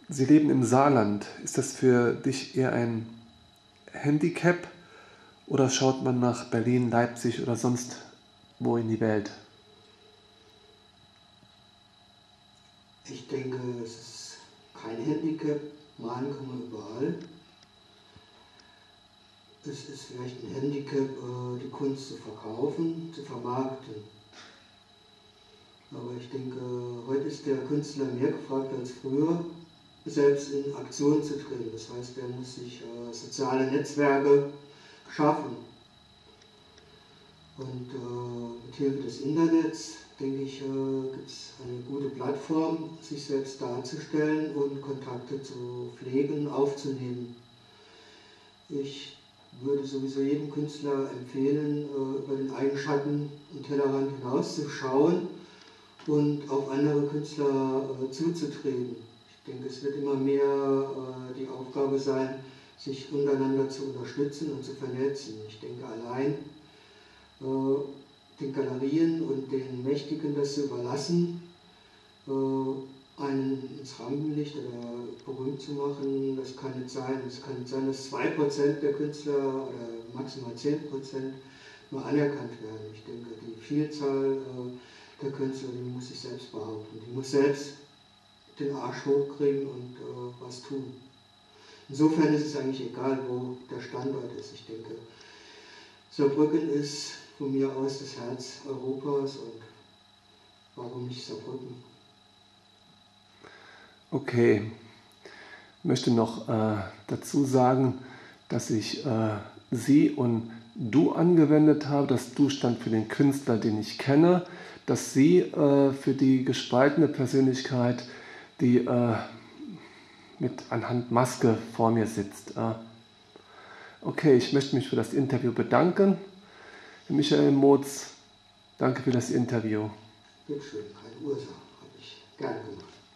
Sie leben im Saarland. Ist das für dich eher ein Handicap oder schaut man nach Berlin, Leipzig oder sonst wo in die Welt? Ich denke, es ist kein Handicap. Malen kann man überall. Es ist vielleicht ein Handicap, die Kunst zu verkaufen, zu vermarkten. Aber ich denke, heute ist der Künstler mehr gefragt als früher, selbst in Aktion zu treten. Das heißt, er muss sich soziale Netzwerke schaffen. Und mit Hilfe des Internets, denke ich, gibt es eine gute Plattform, sich selbst darzustellen und Kontakte zu pflegen, aufzunehmen. Ich würde sowieso jedem Künstler empfehlen, über den eigenen Schatten und Tellerrand hinauszuschauen und auf andere Künstler zuzutreten. Ich denke, es wird immer mehr die Aufgabe sein, sich untereinander zu unterstützen und zu vernetzen. Ich denke, allein den Galerien und den Mächtigen das zu überlassen, einen ins Rampenlicht oder berühmt zu machen, das kann nicht sein. Es kann nicht sein, dass 2% der Künstler oder maximal 10% nur anerkannt werden. Ich denke, die Vielzahl der Künstler, die muss sich selbst behaupten. Die muss selbst den Arsch hochkriegen und was tun. Insofern ist es eigentlich egal, wo der Standort ist. Ich denke, Saarbrücken ist von mir aus das Herz Europas und warum nicht Saarbrücken? Okay, ich möchte noch dazu sagen, dass ich Sie und Du angewendet habe. Das Du stand für den Künstler, den ich kenne. Das Sie für die gespaltene Persönlichkeit, die mit anhand Maske vor mir sitzt. Okay, ich möchte mich für das Interview bedanken. Michael Motz, danke für das Interview. Bitteschön, keine Ursache, habe ich gern gemacht.